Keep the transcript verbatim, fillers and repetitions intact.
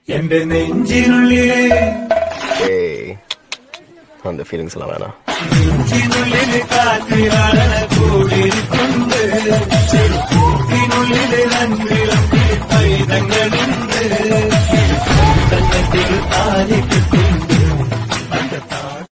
എന്റെ നെഞ്ചിനുള്ളിലെ அந்த ஃபீலிங்ஸ் எல்லாம் வேணாம். നെഞ്ചിനുള്ളിലെ കാത്തിരാള കൂടിയിരിക്കുന്നത് ചെറുപ്പൂക്കിനുള്ളിലെ നന്ദിളം പൈതങ്ങളുണ്ട്.